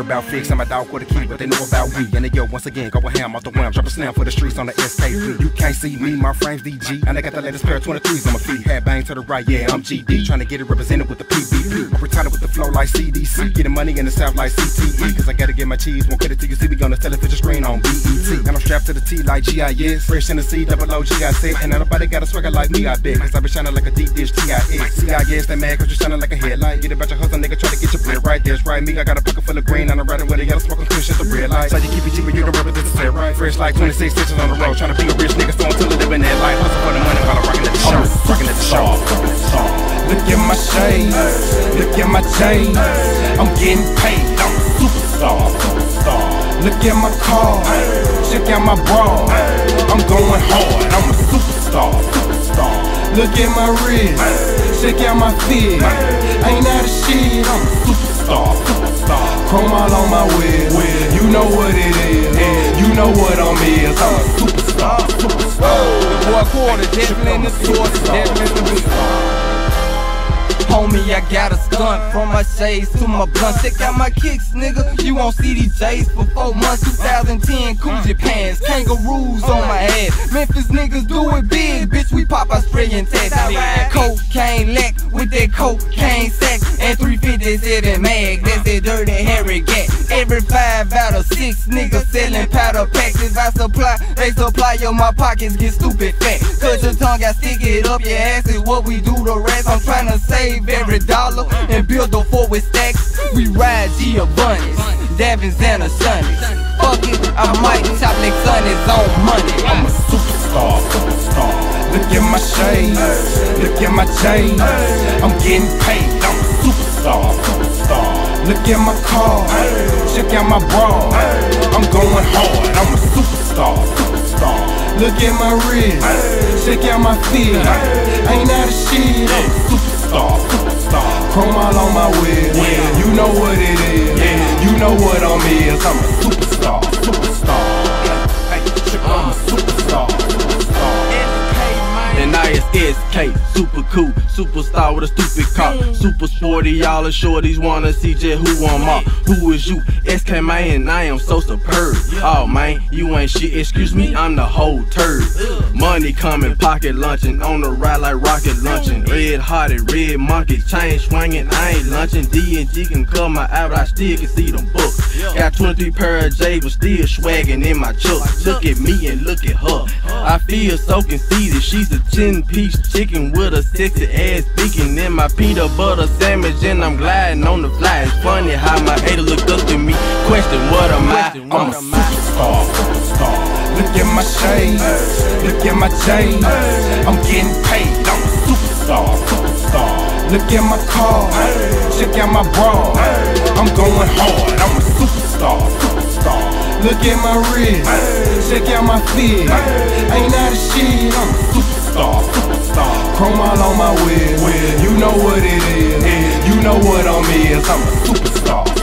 about fix, I'm a dog with a key, but they know about we. And they yo, once again, go a ham off the wham, drop a slam for the streets on the SKP. You can't see me, my frame's DG, and I got the latest pair of 23s on my feet. Head bang to the right, yeah, I'm GD, trying to get it represented with the PBP. I'm retarded with the flow like CDC, getting money in the south like CTE, cause I gotta get my cheese, won't cut it till you see me on the television screen on BET. And I'm strapped to the T like GIS, fresh in the C, double OG, I said, and nobody got a swagger like me, I bet, cause I been shining like a deep dish TIS. CIS, they mad cause you shining like a headlight, get about your hustle, nigga, try to get your bread right, that's right, me, I got a pocket full of green, and I'm riding with a yellow smoking kush at the red light. So you keep it cheap, but you don't represent the set right. Fresh like 26 stitches on the road, trying to be a rich nigga, so until it live in that life, hustle for the money while I'm rocking at the show, rocking at the show. Look at my shades, look at my chains, I'm getting paid, I'm a superstar. Look at my car, check out my bra, I'm going hard, I'm a superstar. Look at my wrist, check out my fit, ain't out of shit, I'm a superstar. Chrome all on my whip, you know what it is, you know what I'm is, I'm a superstar. The boy quarter, devil in the source, devil in the beat. Homie, I got a stunt from my shades to my blunt. Check out my kicks, nigga. You won't see these J's for 4 months. 2010 Coogee pants, kangaroos on my head. Memphis niggas do it big, bitch. We pop our spray and test. Cocaine lack with that cocaine sack and 357 mag. That's that dirty Harry gat. Every 5 out of 6 niggas selling powder packs. If I supply, they supply. Yo, my pockets get stupid fat. Cut your tongue, I stick it up your ass. Is what we do the rest. I'm trying to save every dollar and build a forward stacks. We ride Giovanni's, Davins and a Sunnies. Fuck it, I might top Nick Sunnies on money. I'm a superstar. Look at my shades, look at my chains, I'm getting paid, I'm a superstar. Look at my car, check out my bra, I'm going hard, I'm a superstar. Look at my wrist, check out my fit, ain't out of shit, I'm a superstar. Chrome all on my whip, you know what it is, you know what I'm is, I'm a superstar. I'm a superstar. And I is SK, super cool, superstar with a stupid car, super sporty, all the shorties wanna see just who I'm off. Who is you? SK man, I am so superb. Oh man, you ain't shit, excuse me, I'm the whole turd. Money coming, pocket lunching, on the ride like rocket lunching. Red hearted, red monkey, chain swinging, I ain't lunching. D&G can cut my eye, but I still can see them books. Got 23 pair of J's, but still swagging in my chuck. Look at me and look at her, I feel so conceited. She's a 10-piece chicken with a sexy ass speaking in my peanut butter sandwich, and I'm gliding on the fly. It's funny how my hater look up to me, question what am I? I'm a superstar. Look at my shades, look at my chains, I'm getting paid, I'm a superstar. Look at my car, check out my bra, I'm going hard, I'm a superstar. Look at my wrist, check out my fit, ain't out of shit, I'm a superstar. Chrome all on my whip, you know what it is, you know what I'm is, I'm a superstar.